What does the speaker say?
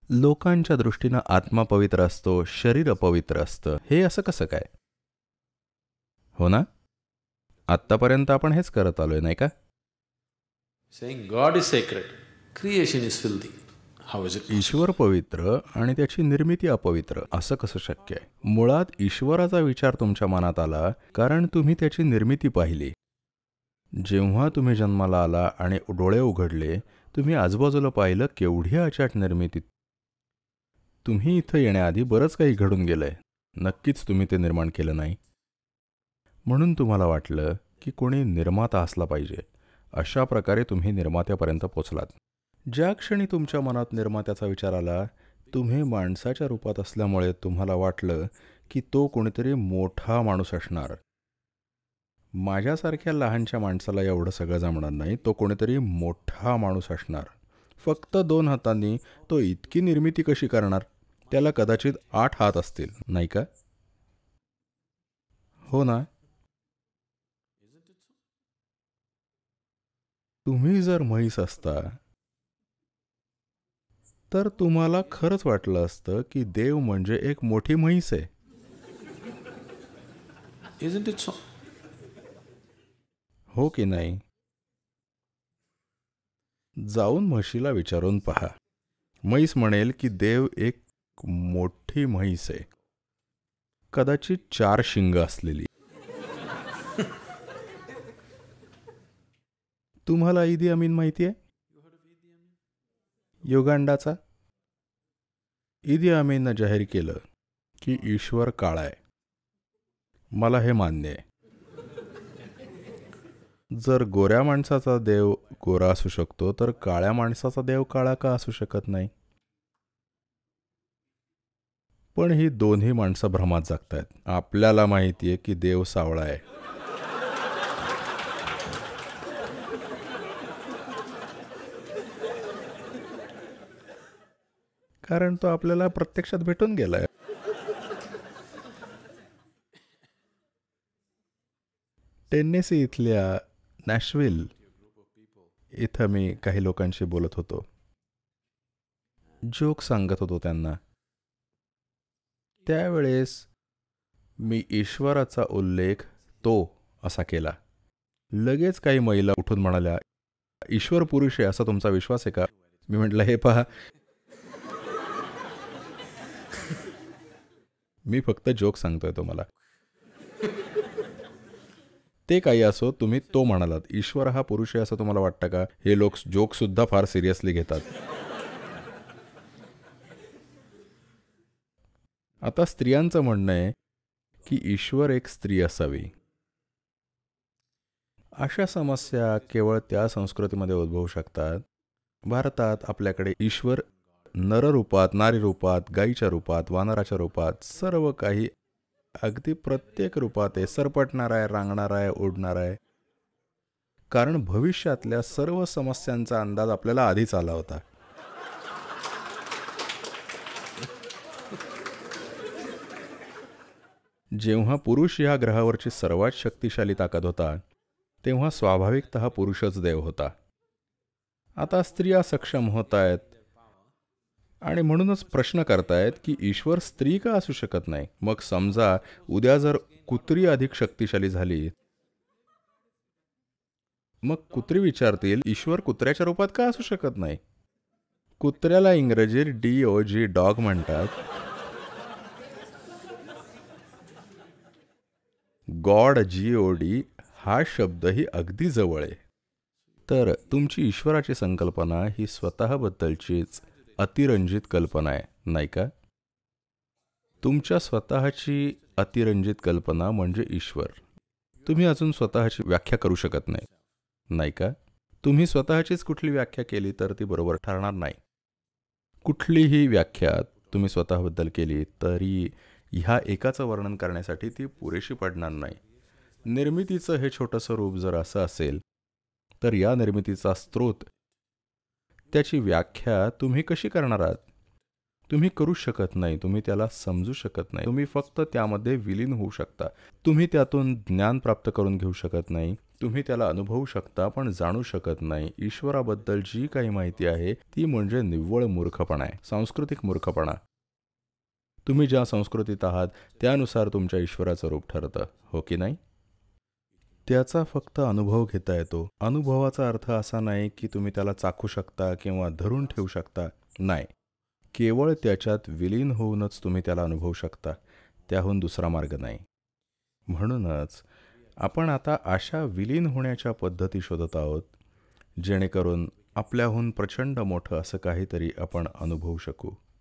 लोकांच्या दृष्टीनं आत्मा पवित्र असतो, शरीर अपवित्र असतं. हे असं कसं काय? हो ना? आत्तापर्यंत आपण हेच करत आलोय, नाही का? Saying God is sacred, creation is filthy. How is it possible? ईश्वर पवित्र आणि त्याची निर्मिती अपवित्र, असं कसं शक्य आहे? मुळात ईश्वराचा विचार तुमच्या मनात आला कारण तुम्ही त्याची निर्मिती पाहिली. जेव्हा तुम्ही जन्माला आला आणि डोळे उघडले, तुम्ही आजूबाजूला पाहिलं केवढी अचाट निर्मिती. तुम्ही इथं येण्याआधी बरंच काही घडून गेलंय. नक्कीच तुम्ही ते निर्माण केलं नाही. म्हणून तुम्हाला वाटलं की कोणी निर्माता असला पाहिजे. अशा प्रकारे तुम्ही निर्मात्यापर्यंत पोचलात. ज्या क्षणी तुमच्या मनात निर्मात्याचा विचार आला, तुम्ही माणसाच्या रूपात असल्यामुळे तुम्हाला वाटलं की तो कोणीतरी मोठा माणूस असणार. माझ्यासारख्या लहानच्या माणसाला एवढं सगळं जमणार नाही, तो कोणीतरी मोठा माणूस असणार. फक्त 2 हातांनी तो इतकी निर्मिती कशी करणार? त्याला कदाचित 8 हात असतील, नाही का? हो ना? तुम्ही जर म्हैस असता तर तुम्हाला खरंच वाटलं असतं की देव म्हणजे एक मोठी म्हैस आहे. Isn't it so? हो की नाही? जाऊन म्हशीला विचारून पहा. म्हैस म्हणेल की देव एक मोठी म्हैस आहे, कदाचित 4 शिंग असलेली. तुम्हाला ईदी अमीन माहिती आहे? युगांडाचा. ईदी अमीननं जाहीर केलं की ईश्वर काळा आहे. मला हे मान्य आहे. जर गोऱ्या माणसाचा देव गोरा असू शकतो तर काळ्या माणसाचा देव काळा का असू शकत नाही? पण ही दोन्ही माणसं भ्रमात जगतायत. आपल्याला माहिती आहे की देव सावळा आहे. कारण तो आपल्याला प्रत्यक्षात भेटून गेलाय. टेनेसी इथल्या नॅशविल इथं मी काही लोकांशी बोलत होतो. जोक सांगत होतो त्यांना. त्यावेळेस मी ईश्वराचा उल्लेख तो असा केला. लगेच काही महिला उठून म्हणाल्या, ईश्वर पुरुष आहे असा तुमचा विश्वास आहे का? मी म्हटलं, हे पहा, मी फक्त जोक सांगतोय तुम्हाला. ते काही असो, तुम्ही तो म्हणालात. ईश्वर हा पुरुष आहे असं तुम्हाला वाटतं का? हे लोक जोक सुद्धा फार सिरियसली घेतात. आता स्त्रियांचं म्हणणं आहे की ईश्वर एक स्त्री असावी. अशा समस्या केवळ त्या संस्कृतीमध्ये उद्भवू शकतात. भारतात आपल्याकडे ईश्वर नररूपात, नारीरूपात, गाईच्या रूपात, वानराच्या रूपात, सर्व काही अगदी प्रत्येक रूपात आहे. सरपटणार आहे, रांगणार आहे, उडणार आहे. कारण भविष्यातल्या सर्व समस्यांचा अंदाज आपल्याला आधीच आला होता. जेव्हा पुरुष ह्या ग्रहावरची सर्वात शक्तिशाली ताकद होता, तेव्हा स्वाभाविकतः पुरुषच देव होता. आता स्त्रिया सक्षम होत आहेत आणि म्हणूनच प्रश्न करतायत की ईश्वर स्त्री का असू शकत नाही? मग समजा उद्या जर कुत्री अधिक शक्तिशाली झाली, मग कुत्री विचारतील, ईश्वर कुत्र्याच्या रूपात का असू शकत नाही? कुत्र्याला इंग्रजीत DOG डॉग म्हणतात. गॉड GOD हा शब्दही अगदी जवळ आहे. तर तुमची ईश्वराची संकल्पना ही स्वतःबद्दलचीच अतिरंजित कल्पना आहे, नाही का? तुमच्या स्वतःची अतिरंजित कल्पना म्हणजे ईश्वर. तुम्ही अजून स्वतःची व्याख्या करू शकत नाही, नाही का? तुम्ही स्वतःचीच कुठली व्याख्या केली तर ती बरोबर ठरणार नाही. कुठलीही व्याख्या तुम्ही स्वतःबद्दल केली तरी ह्या एकाचं वर्णन करण्यासाठी ती पुरेशी पडणार नाही. निर्मितीचं हे छोटंसं रूप जर असं असेल तर या निर्मितीचा स्रोत, त्याची व्याख्या तुम्ही कशी करणार आहात? तुम्ही करू शकत नाही, तुम्ही त्याला समजू शकत नाही, तुम्ही फक्त त्यामध्ये विलीन होऊ शकता. तुम्ही त्यातून ज्ञान प्राप्त करून घेऊ शकत नाही, तुम्ही त्याला अनुभवू शकता पण जाणू शकत नाही. ईश्वराबद्दल जी काही माहिती आहे ती म्हणजे निव्वळ मूर्खपणा आहे, सांस्कृतिक मूर्खपणा. तुम्ही ज्या संस्कृतीत आहात त्यानुसार तुमच्या ईश्वराचं रूप ठरतं, हो की नाही? त्याचा फक्त अनुभव घेता येतो. अनुभवाचा अर्थ असा नाही की तुम्ही त्याला चाखू शकता किंवा धरून ठेवू शकता. नाही. केवळ त्याच्यात विलीन होऊनच तुम्ही त्याला अनुभवू शकता. त्याहून दुसरा मार्ग नाही. म्हणूनच आपण आता अशा विलीन होण्याच्या पद्धती शोधत आहोत, जेणेकरून आपल्याहून प्रचंड मोठं असं काहीतरी आपण अनुभवू शकू.